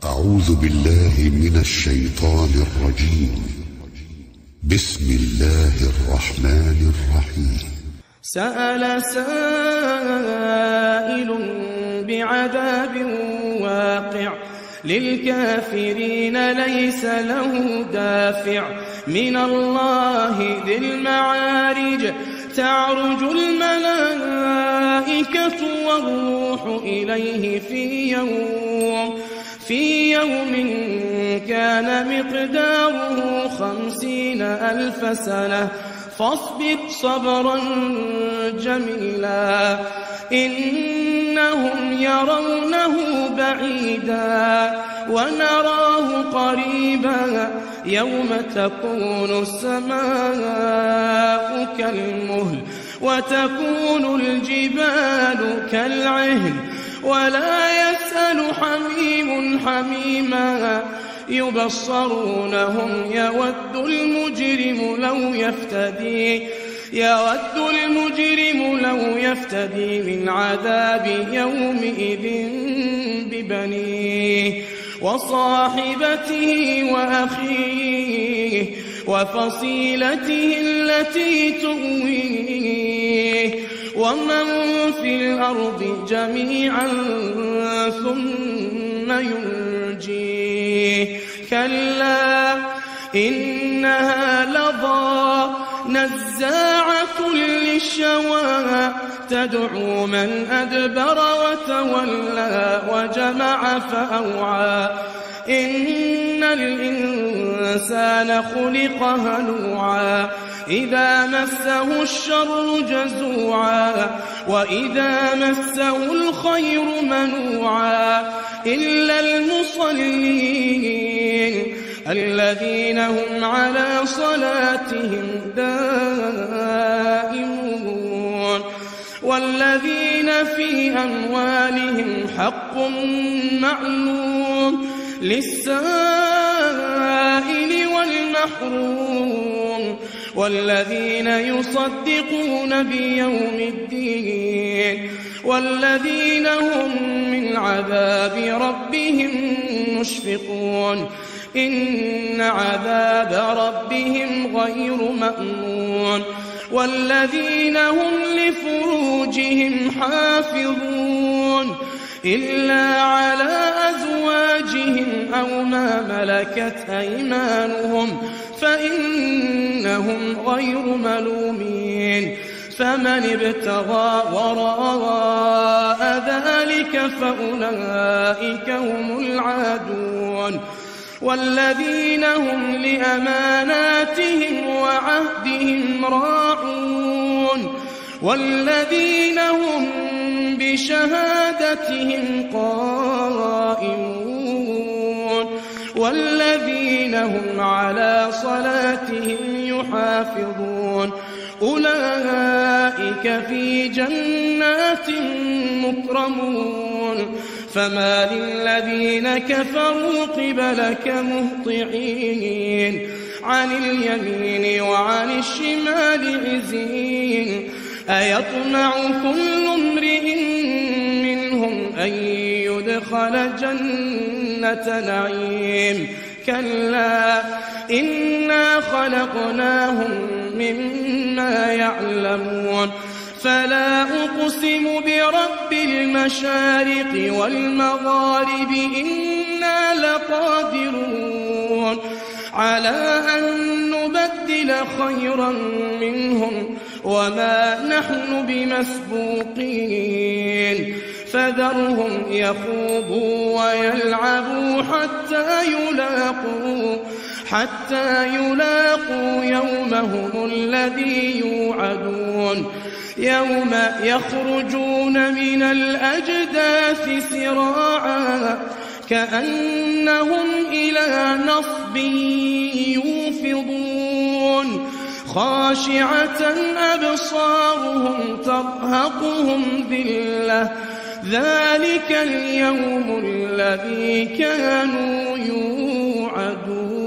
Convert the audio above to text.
أعوذ بالله من الشيطان الرجيم. بسم الله الرحمن الرحيم. سأل سائل بعذاب واقع للكافرين ليس له دافع من الله ذي المعارج تعرج الملائكة والروح إليه في يوم كان مقداره 50,000 سنة فاصبر صبرا جميلا إنهم يرونه بعيدا ونراه قريبا يوم تكون السماء كالمهل وتكون الجبال كالعهن ولا يسأل حميم حميما يبصرونهم يود المجرم لو يفتدي من عذاب يومئذ ببنيه وصاحبته وأخيه وفصيلته التي تؤويه ومن في الأرض جميعا ثم ينجيه كلا إنها لظى نزاعة للشوى تدعو من أدبر وتولى وجمع فأوعى إن الإنسان خلق هلوعا إذا مسه الشر جزوعا وإذا مسه الخير منوعا إلا المصلين الذين هم على صلاتهم دائمون والذين في أموالهم حق معلوم للسائل والمحروم والذين يصدقون بيوم الدين والذين هم من عذاب ربهم مشفقون إن عذاب ربهم غير مأمون والذين هم لفروجهم حافظون إلا على أزواجهم أو ما ملكت أيمانهم فإنهم غير ملومين فمن ابتغى وراء ذلك فأولئك هم العادون والذين هم لأماناتهم وعهدهم راعون والذين هم بشهادتهم قائمون والذين هم على صلاتهم يحافظون أولئك في جنات مكرمون فما للذين كفروا قبلك مهطعين عن اليمين وعن الشمال عزين أيطمع كل امرئ منهم أن يدخل جنة نعيم كلا إنا خلقناهم مما يعلمون فلا أقسم برب المشارق والمغارب إنا لقادرون على أن نبدل خيرا منهم وما نحن بمسبوقين فذرهم يخوضوا ويلعبوا حتى يلاقوا يومهم الذي يوعدون يوم يخرجون من الأجداث سراعا كأنهم إلى نصب يوفضون خاشعة أبصارهم ترهقهم ذلة ذلك اليوم الذي كانوا يوعدون.